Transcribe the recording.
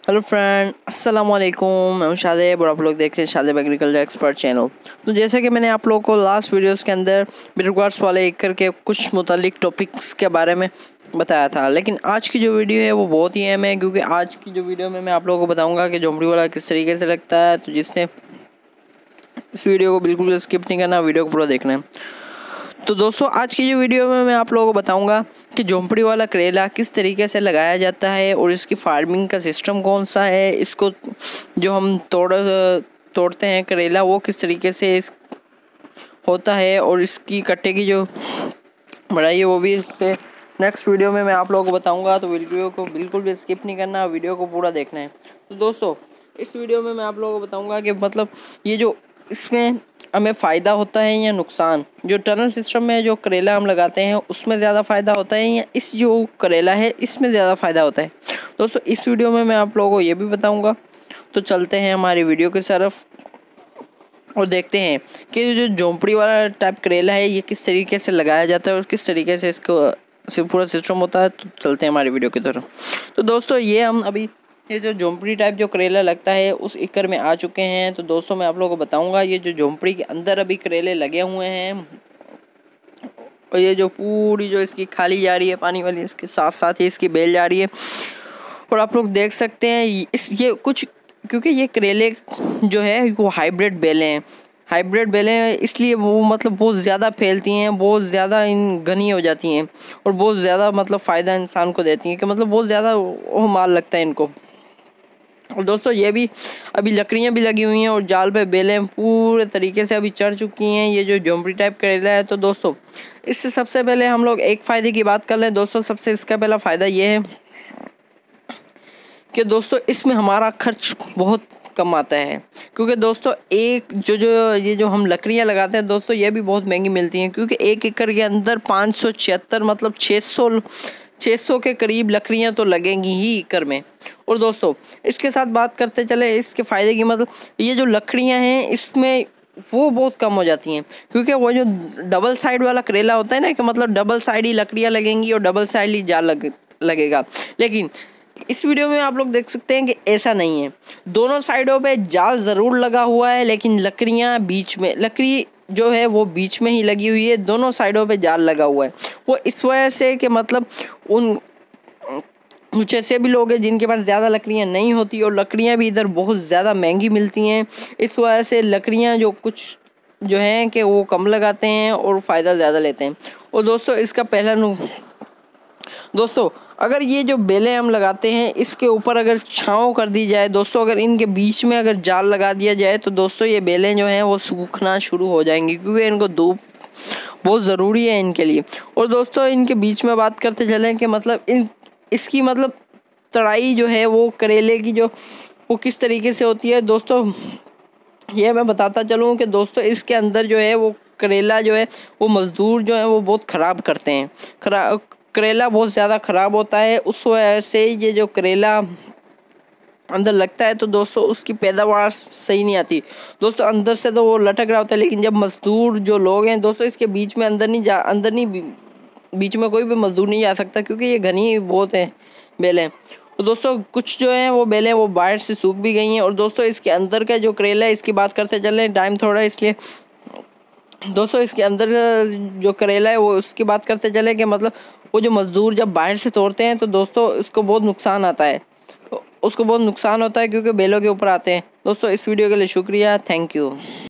Hello friend, अस्सलाम वालेकुम। मैं हूं शादेब और आप लोग देख रहे हैं शादेब एग्रीकल्चर एक्सपर्ट चैनल। तो जैसा कि मैंने आप लोगों को लास्ट वीडियोस के अंदर बिटरगार्ड्स वाले एकड़ के कुछ मुतालिक टॉपिक्स के बारे में बताया था, लेकिन आज की जो वीडियो है वो बहुत ही अहम है, क्योंकि आज की जो वीडियो में मैं आप लोगों को बताऊँगा कि झोंपड़ी वाला किस तरीके से लगता है। तो जिससे इस वीडियो को बिल्कुल स्किप नहीं करना, वीडियो को पूरा देखना है। तो दोस्तों, आज की जो वीडियो में मैं आप लोगों को बताऊंगा कि झोंपड़ी वाला करेला किस तरीके से लगाया जाता है और इसकी फार्मिंग का सिस्टम कौन सा है। इसको जो हम तोड़ते हैं करेला, वो किस तरीके से होता है, और इसकी कट्टे की जो बढ़ाई है वो भी इससे नेक्स्ट वीडियो में मैं आप लोगों को बताऊंगा। तो वीडियो को बिल्कुल भी स्किप नहीं करना, वीडियो को पूरा देखना है। तो दोस्तों, इस वीडियो में मैं आप लोगों को बताऊंगा कि मतलब ये जो इसमें हमें फ़ायदा होता है या नुकसान। जो टनल सिस्टम में जो करेला हम लगाते हैं उसमें ज़्यादा फ़ायदा होता है, या इस जो करेला है इसमें ज़्यादा फ़ायदा होता है। दोस्तों, इस वीडियो में मैं आप लोगों को ये भी बताऊंगा। तो चलते हैं हमारी वीडियो की तरफ और देखते हैं कि जो झोंपड़ी वाला टाइप करेला है ये किस तरीके से लगाया जाता है और किस तरीके से इसको पूरा सिस्टम होता है। तो चलते हैं हमारी वीडियो की तरफ। तो दोस्तों, ये हम अभी ये जो झोंपड़ी टाइप जो करेला लगता है उस एकड़ में आ चुके हैं। तो दोस्तों, मैं आप लोगों को बताऊंगा ये जो झोंपड़ी के अंदर अभी करेले लगे हुए हैं, और ये जो पूरी जो इसकी खाली जा रही है पानी वाली, इसके साथ साथ ही इसकी बेल जा रही है। और आप लोग देख सकते हैं ये कुछ, क्योंकि ये करेले जो है वो हाइब्रिड बेलें हैं। हाइब्रिड बेलें इसलिए वो मतलब बहुत ज़्यादा फैलती हैं, बहुत ज़्यादा इन घनी हो जाती हैं और बहुत ज़्यादा मतलब फ़ायदा इंसान को देती हैं, कि मतलब बहुत ज़्यादा वो माल लगता है इनको। और दोस्तों, ये भी अभी लकड़ियाँ भी लगी हुई हैं और जाल पे बेलें पूरे तरीके से अभी चढ़ चुकी हैं, ये जो झोंपड़ी टाइप करेला है। तो दोस्तों, इससे सबसे पहले हम लोग एक फ़ायदे की बात कर लें। दोस्तों, सबसे इसका पहला फ़ायदा ये है कि दोस्तों इसमें हमारा खर्च बहुत कम आता है, क्योंकि दोस्तों एक ये जो हम लकड़ियाँ लगाते हैं दोस्तों, ये भी बहुत महंगी मिलती हैं, क्योंकि एक एकड़ के अंदर 576 मतलब 600 के करीब लकड़ियाँ तो लगेंगी ही एकड़ में। और दोस्तों, इसके साथ बात करते चले इसके फ़ायदे की, मतलब ये जो लकड़ियाँ हैं इसमें वो बहुत कम हो जाती हैं, क्योंकि वो जो डबल साइड वाला करेला होता है ना, कि मतलब डबल साइड ही लकड़ियाँ लगेंगी और डबल साइड ही जाल लगेगा। लेकिन इस वीडियो में आप लोग देख सकते हैं कि ऐसा नहीं है। दोनों साइडों पे जाल ज़रूर लगा हुआ है, लेकिन लकड़ियाँ बीच में, लकड़ी जो है वो बीच में ही लगी हुई है, दोनों साइडों पे जाल लगा हुआ है। वो इस वजह से कि मतलब उन कुछ ऐसे भी लोग हैं जिनके पास ज़्यादा लकड़ियाँ नहीं होती, और लकड़ियाँ भी इधर बहुत ज़्यादा महंगी मिलती हैं। इस वजह से लकड़ियाँ जो कुछ जो हैं कि वो कम लगाते हैं और फ़ायदा ज़्यादा लेते हैं। और दोस्तों, इसका दोस्तों, अगर ये जो बेलें हम लगाते हैं इसके ऊपर अगर छांव कर दी जाए दोस्तों, अगर इनके बीच में अगर जाल लगा दिया जाए, तो दोस्तों ये बेलें जो हैं वो सूखना शुरू हो जाएंगी, क्योंकि इनको धूप बहुत ज़रूरी है इनके लिए। और दोस्तों, इनके बीच में बात करते चलें कि मतलब इसकी मतलब तड़ाई जो है वो करेले की जो वो किस तरीके से होती है। दोस्तों, ये मैं बताता चलूँ कि दोस्तों इसके अंदर जो है वो करेला जो है वो मज़दूर जो है वो बहुत ख़राब करते हैं। करेला बहुत ज़्यादा ख़राब होता है, उस वजह से ये जो करेला अंदर लगता है तो दोस्तों उसकी पैदावार सही नहीं आती। दोस्तों, अंदर से तो वो लटक रहा होता है, लेकिन जब मज़दूर जो लोग हैं दोस्तों इसके बीच में अंदर नहीं बीच में कोई भी मज़दूर नहीं जा सकता, क्योंकि ये घनी बहुत है बेलें। तो दोस्तों, कुछ जो हैं वो बेलें वो बाहर से सूख भी गई हैं। और दोस्तों, इसके अंदर का जो करेला है इसकी बात करते चल रहे हैं, टाइम थोड़ा इसलिए दोस्तों इसके अंदर जो करेला है वो उसकी बात करते चले कि मतलब वो जो मज़दूर जब बाहर से तोड़ते हैं तो दोस्तों उसको बहुत नुकसान आता है, उसको बहुत नुकसान होता है, क्योंकि बेलों के ऊपर आते हैं। दोस्तों, इस वीडियो के लिए शुक्रिया, थैंक यू।